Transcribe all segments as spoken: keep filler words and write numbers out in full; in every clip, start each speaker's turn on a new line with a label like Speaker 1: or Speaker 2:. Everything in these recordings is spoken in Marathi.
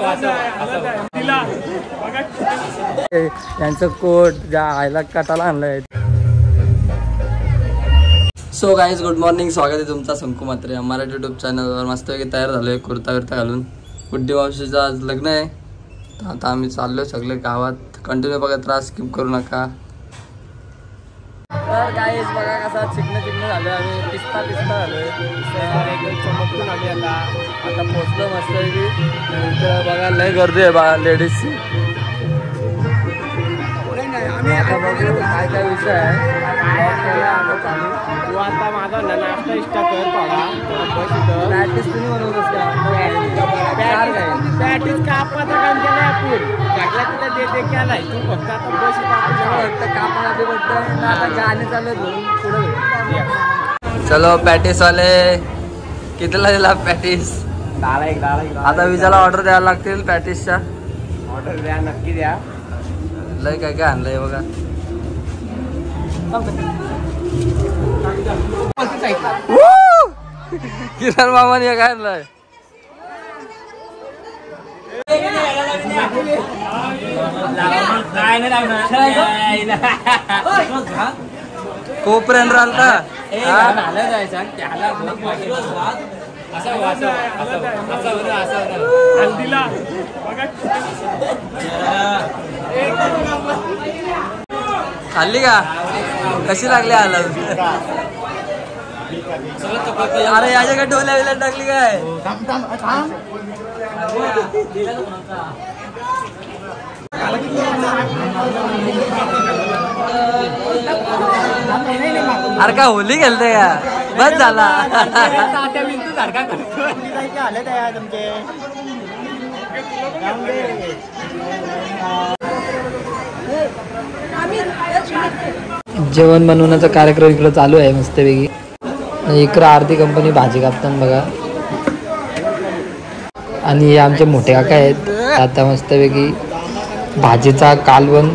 Speaker 1: यांचं कोट ज्या आईला कटाला आणलंय. सो गाईज गुड मॉर्निंग, स्वागत आहे तुमचा संकू मात्रे मराठी यूट्यूब चॅनलवर. मस्तपैकी तयार झालो आहे कुर्ता विर्ता घालून. गुड्डी मावशीचं आज लग्न आहे, तर आता आम्ही चाललो सगळे गावात. कंटिन्यू बघा, त्रास स्किप करू नका. तर गाईज बघा कसा चिकन चिकन झालं, आम्ही पिस्ता पिस्ता झालोय एकदम चमकून. आम्ही आता आता पोचलो मस्तपैकी. इथं बघा लय गर्दी आहे बघा लेडीजची. आता बघू काय काय विषय आहे.
Speaker 2: तू आता माझा नाश्ता इष्टा कर थोडा
Speaker 1: प्रॅक्टिस तुम्ही बनवतोस का?
Speaker 2: प्रॅक्टिस का आपण काम केलं आपण सगळ्या तिला दे दे केलाय. तू फक्त आता बस
Speaker 1: फक्त कामाला बी बघतोय. आता गाणे चालू आहेत पुढे. चलो पॅटीस वाले कितीला दिला पॅटीस?
Speaker 2: दहाला एक दहाला एक.
Speaker 1: आता विजाला ऑर्डर द्यायला लागतील पॅटीसच्या.
Speaker 2: ऑर्डर द्या, नक्की द्या.
Speaker 1: लय काय काय आणलंय बघा. किरण मामाने काय आणलंय? कोपऱ्यान राहता खाल्ली का? कशी लागली आला? अरे याच्याकडे डोल्या विला टाकली काय? अरे का होली खेळते का? बस झाला. जेवण बनवण्याचा कार्यक्रम इकडं चालू आहे मस्तपैकी. इकडं आरती कंपनी भाजी कापताना बघा. आणि हे आमचे मोठे काका आहेत. आता मस्तपैकी भाजीचा कालवण.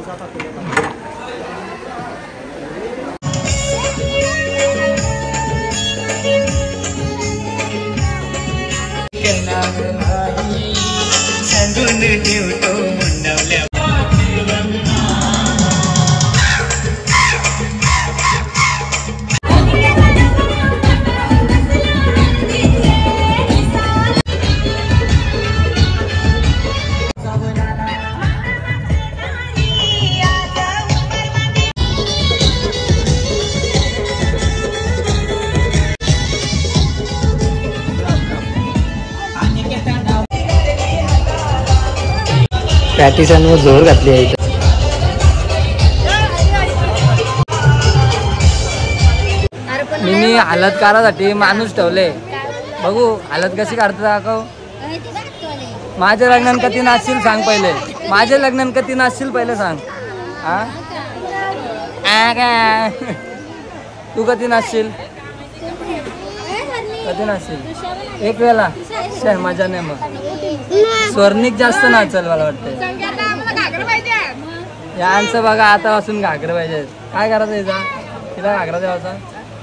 Speaker 1: पॅटिसांवर जोर घातली आहे. मी हालत काढासाठी माणूस ठेवले. बघू हालत कशी काढतो दाखव. माझ्या लग्नात कधी नाचशील सांग पहिले. माझ्या लग्नात कधी नाचशील पहिले सांग. हा तू कधी नाचशील? कधी नाचशील? एक वेळेला मजा नाही. मग स्वर्णिक जास्त नाचल मला वाटतं. यांचं बघा आतापासून घागर पाहिजे. काय करायचं याचा? तिला घागरा द्यावाचा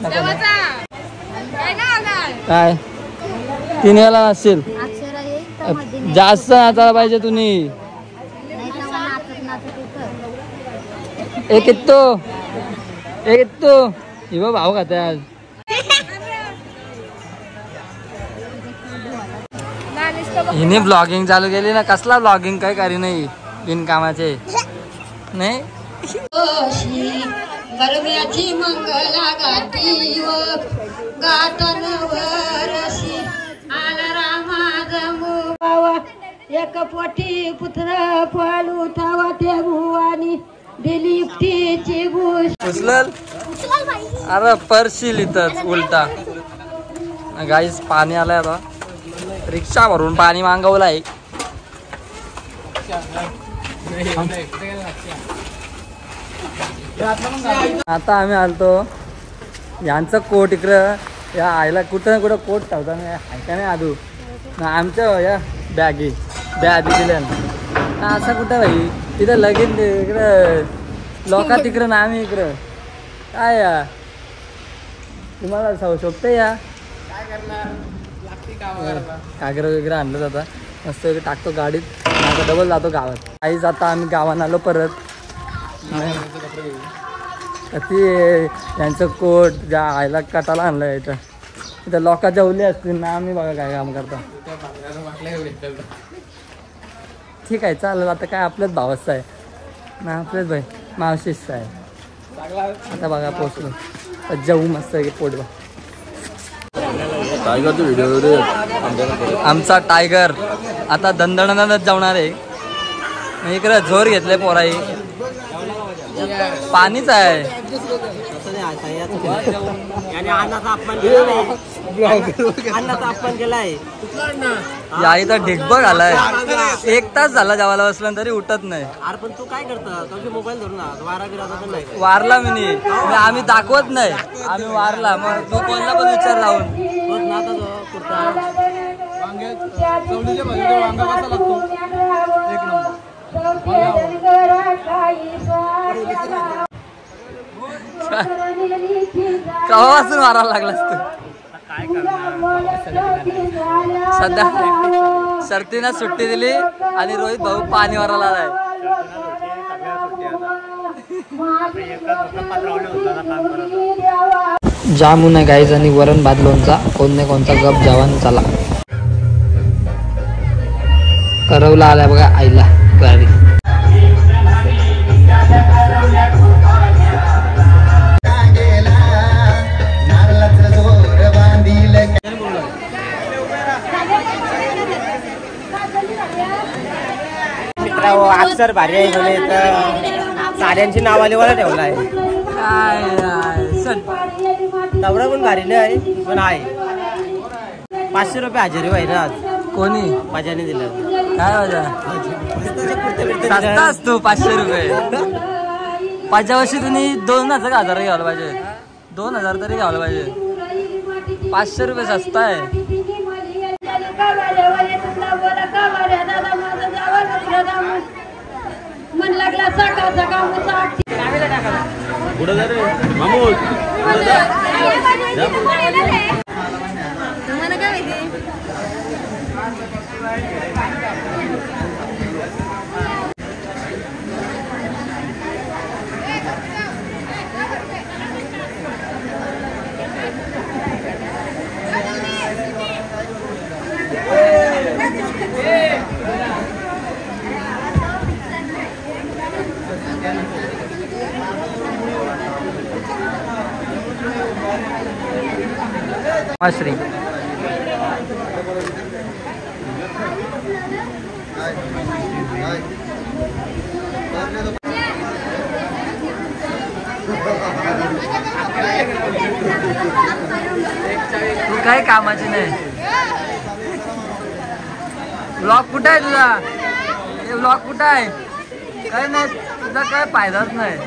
Speaker 1: काय? तीन वेळेला नाचशील. जास्त नाचायला पाहिजे तुम्ही. एक येतो एक येतो हि बा भाऊ खाते आज. हिने ब्लॉगिंग चालू केली ना. कसला ब्लॉगिंग काय करी नाही बिनकामाचे नाही.
Speaker 3: गरब्याची मंगला गाठी व गातन वरशी आला रामा जमू एक पोटी पुत्र फळू थावा त्या भुवानी दिली युक्तीची भूष.
Speaker 1: उचल. अरे परशील इथंच उलटा. गाईस पाणी आलंय. आता रिक्षा भरून पाणी मागवलंय. आता आम्ही आलतो. यांचं कोट इकडं या आईला कुठं ना कुठं कोट ठेवता नाही ऐका नाही आधू ना. आमच्या या बॅगी बॅग दिल्या ना. असं कुठं भाई तिथं लगीन इकडं लोका तिकडं ना आम्ही इकडं काय या तुम्हाला शोभते या. घागरा वगैरे आणलं जाता. मस्त टाकतो गाडीत, आता डबल जातो गावात. आईच आता आम्ही गावात आलो परत. ती यांचं कोट ज्या आईला कटाला आणलं इथं इथं लोका जेवली असतील ना. आम्ही बघा काय काम करतो. ठीक आहे चालेल. आता काय आपल्याच भावाचं आहे ना, आपल्याच भाई मावशीच आहे. आता बघा पोचलो तर जेवू मस्त पोटवा.
Speaker 4: टायगरचा व्हिडिओ
Speaker 1: आमचा टायगर आता दणदणानच जाणार आहे. इकडे जोर घेतले पोराई. पाणीच आहे. या इथं ढिगबग आलाय. एक तास झाला जेवायला बसला तरी उठत नाही.
Speaker 2: अरे पण तू काय करतो मोबाईल धरून वारा बिरा
Speaker 1: वारला मी नाही. आम्ही दाखवत नाही आम्ही वारला. मग तू कोणला पण विचार लावून कवापासून मारायला लागलास तू. सध्या शर्तीनं सुट्टी दिली आणि रोहित भाऊ पाणी मारायला आलाय. जामून आहे गाईज आणि वरण भात लोणचा. कोण नाही कोणता गप जवान चला. करवला आलाय बघा आईला गाडी.
Speaker 2: अक्षर भारी आहे साड्यांची नाव आलीवाला ठेवला आहे. तेवढा पण भारी नाही पण आहे. पाचशे रुपये हजेरी आहे ना आज.
Speaker 1: कोणी
Speaker 2: माझ्याने दिलं
Speaker 1: काय माझ्या सस्ता असतो पाचशे रुपये. पाचव्या वर्षी तुम्ही दोन हजार हजार घ्यायला पाहिजे. दोन हजार तरी घ्यायला पाहिजे. पाचशे रुपये सस्ता आहे.
Speaker 3: मन लागला सकाळ सकाळ
Speaker 1: श्री तू काय कामाची नाही. ब्लॉग कुठं आहे तुझा. हे ब्लॉग कुठं आहे. काय नाही तुझा काय फायदाच नाही.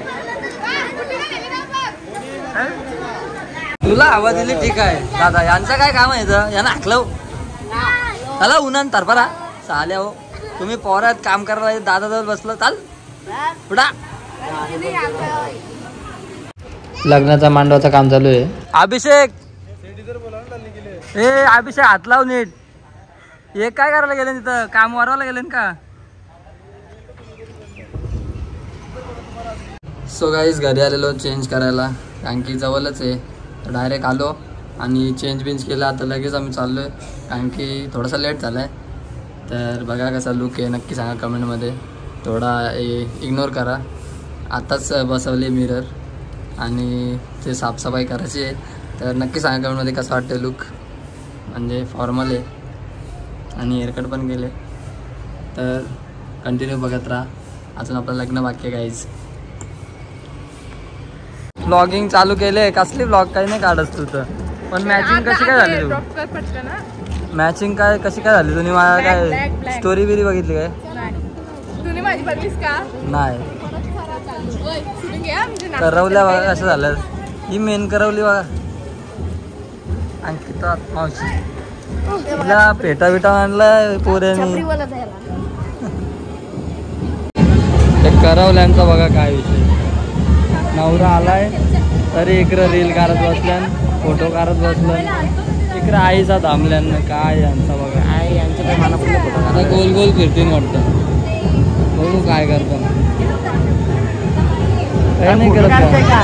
Speaker 1: तुला आवाज दिली ठीक आहे दादा. यांचं काय काम आहे इथं. यांना हाकलव चला उन्हान तरफरा चाल्या हो. तुम्ही पोरात काम करायला दादा जवळ बसलं चाल पुढा. लग्नाचा मांडवाचं काम चालू आहे. अभिषेक ए अभिषेक हात लाव नीट. हे काय करायला गेले तिथं. काम वारवायला गेले का. सो गाईज घरी आलेलो चेंज करायला कारण की जवळच आहे. डायरेक्ट आलो आणि चेंज बिंज केला. आता लगेच आम्ही चाललो आहे कारण की थोडासा लेट झाला आहे. तर बघा कसा लुक आहे नक्की सांगा कमेंटमध्ये. थोडा इग्नोर करा. आताच बसवले मिरर आणि ते साफसफाई करायची आहे. तर नक्की सांगा कमेंटमध्ये कसं वाटतं लुक. म्हणजे फॉर्मल आहे आणि हेअरकट पण केले. तर कंटिन्यू बघत राहा. अजून आपलं लग्न बाकी आहे गाईज. ब्लॉगिंग चालू केले. कसली ब्लॉग काही नाही काढत तू तर. पण मॅचिंग कशी काय झाली तू. मॅचिंग काय कशी काय झाली. तुम्ही मला काय स्टोरी बिरी बघितली काय. नाही करवल्या बघा कसं झालं. ही मेन करवली बघा. अंकिता मावशी तिला पेटा बिटा आणलाय पोऱ्याने. करवल्यांचा बघा काय विषय. नवरा आलाय तरी इकडं रील काढत बसल्यान फोटो काढत बसलं. इकडं आईचा थांबल्यान काय यांचा बघा. आई यांचं आता गोल गोल फिरतीन वाटतं. बघू काय करतो. काय नाही करत का?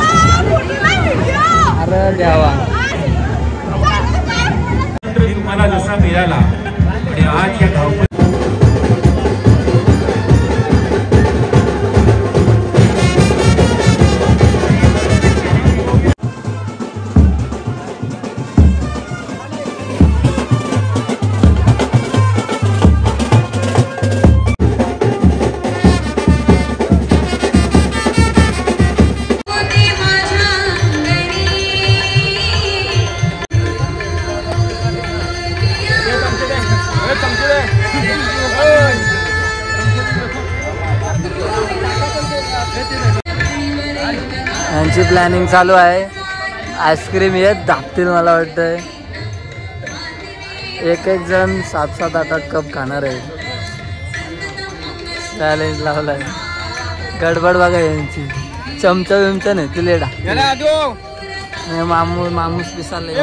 Speaker 1: अरे द्यावा
Speaker 4: तुम्हाला जसा मिळाला आणि आज या धावपळ
Speaker 1: यांची प्लॅनिंग चालू आहे. आईस्क्रीम येत दाबतील मला वाटतंय. एक एक जण सात सात आठ आठ कप खाणार आहे. चॅलेंज लावलाय. गडबड बघा यांची. चमचा बिमचा नाही ती लेडा मामू मामूस पिसाले.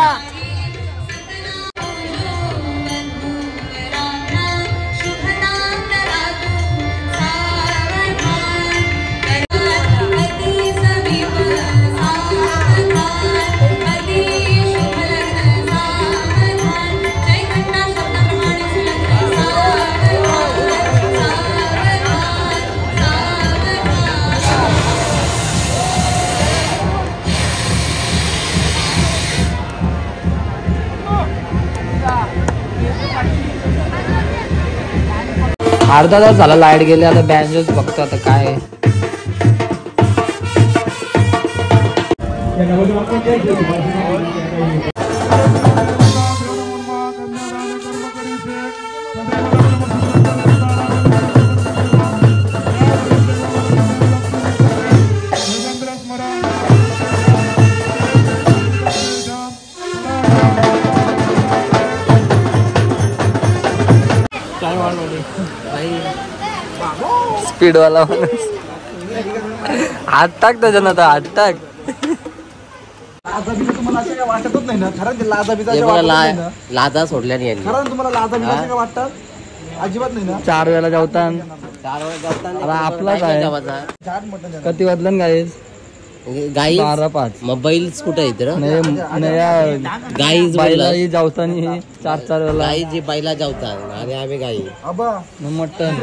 Speaker 1: अर्धा तास झाला लाईट गेले. आता बँजोच बघतो आता काय. स्पीड वाला माणूस. हात टाक त्याच्यानं आता. हात टाक.
Speaker 5: वाटतच नाही ना खरं.
Speaker 2: लाजा सोडल्याने यांनी.
Speaker 5: खरं तुम्हाला लाजा काय वाटतात? अजिबात नाही ना.
Speaker 1: चार वेळा जेवतान.
Speaker 2: चार वेळा
Speaker 1: अरे आपलाच आहे. किती वाजलं गाईस?
Speaker 2: गाई
Speaker 1: बारा पाच.
Speaker 2: मग बैलच कुठे आहेत रे?
Speaker 1: गाई बैलाही जेवताना चार चार वेळा.
Speaker 2: गाई जे बैला जेवतात आणि आम्ही गाई
Speaker 1: मटन.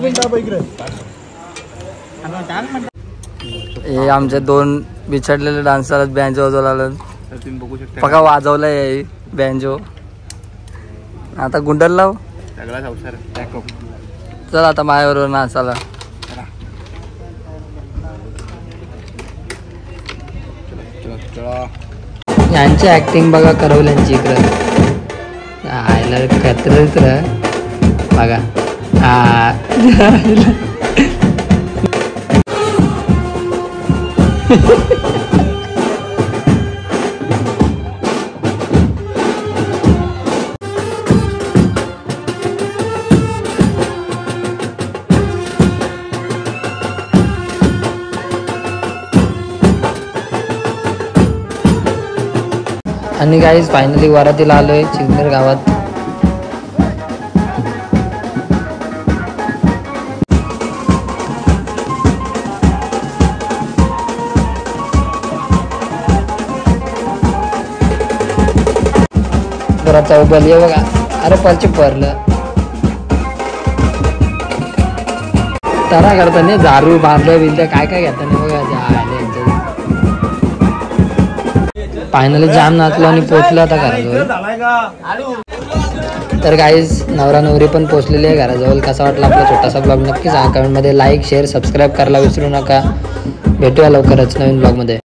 Speaker 1: हे आमचे दोन बिछडलेले डान्सर बँजो वाजवला. बघा वाजवलाय बँजो. आता गुंडल लाव. चल आता माझ्याबरोबर नाचाला. यांची ऍक्टिंग बघा करवल्यांची इकडं. आयला खतरच बघा. हा आणि गाईज फायनली वरातीला आलोय चिंचनेर गावात. जरा चौबल ये बघा. अरे पलचे परलं तरा करताना दारू बांधलं बिंदलं काय काय घेताना बघा. फायनली जाम नाचलो आणि पोचलो आता घराजवळ. तर गाईज नवरा नवरी पण पोचलेली आहे घराजवळ. कसा वाटला आपला छोटासा ब्लॉग नक्की सांगा कमेंटमध्ये. लाईक शेअर सबस्क्राईब करायला विसरू नका. भेटूया लवकरच नवीन ब्लॉगमध्ये.